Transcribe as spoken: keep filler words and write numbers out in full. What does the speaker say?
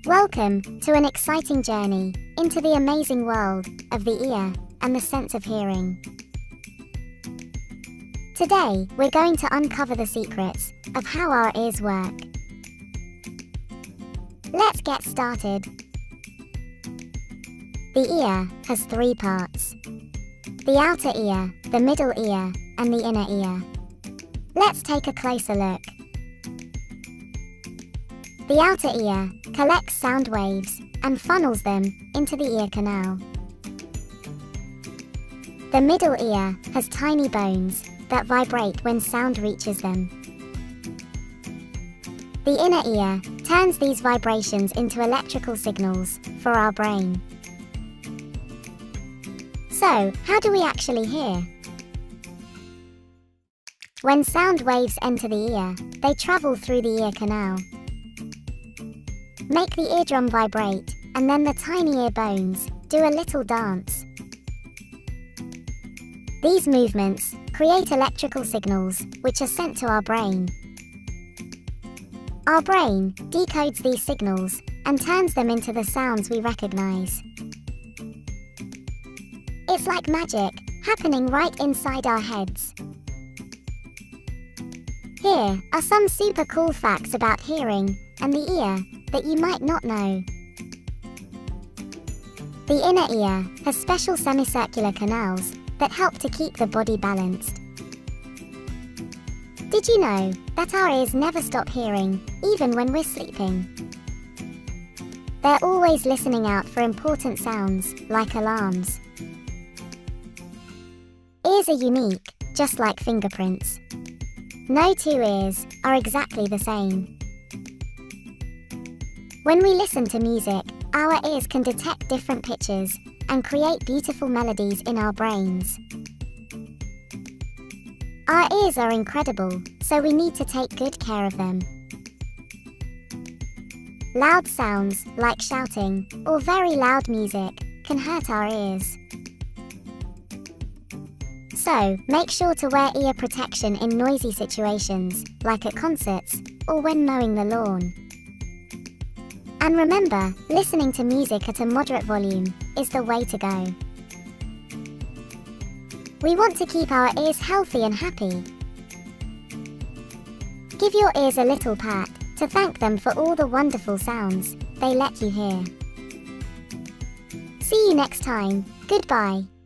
Welcome to an exciting journey into the amazing world of the ear and the sense of hearing. Today, we're going to uncover the secrets of how our ears work. Let's get started. The ear has three parts: the outer ear, the middle ear, and the inner ear. Let's take a closer look. The outer ear collects sound waves and funnels them into the ear canal. The middle ear has tiny bones that vibrate when sound reaches them. The inner ear turns these vibrations into electrical signals for our brain. So, how do we actually hear? When sound waves enter the ear, they travel through the ear canal. Make the eardrum vibrate, and then the tiny ear bones do a little dance. These movements create electrical signals which are sent to our brain. Our brain decodes these signals and turns them into the sounds we recognize. It's like magic happening right inside our heads. Here are some super cool facts about hearing and the ear that you might not know. The inner ear has special semicircular canals that help to keep the body balanced. Did you know that our ears never stop hearing, even when we're sleeping? They're always listening out for important sounds, like alarms. Ears are unique, just like fingerprints. No two ears are exactly the same. When we listen to music, our ears can detect different pitches and create beautiful melodies in our brains. Our ears are incredible, so we need to take good care of them. Loud sounds, like shouting, or very loud music, can hurt our ears. So, make sure to wear ear protection in noisy situations, like at concerts, or when mowing the lawn. And remember, listening to music at a moderate volume is the way to go. We want to keep our ears healthy and happy. Give your ears a little pat to thank them for all the wonderful sounds they let you hear. See you next time. Goodbye.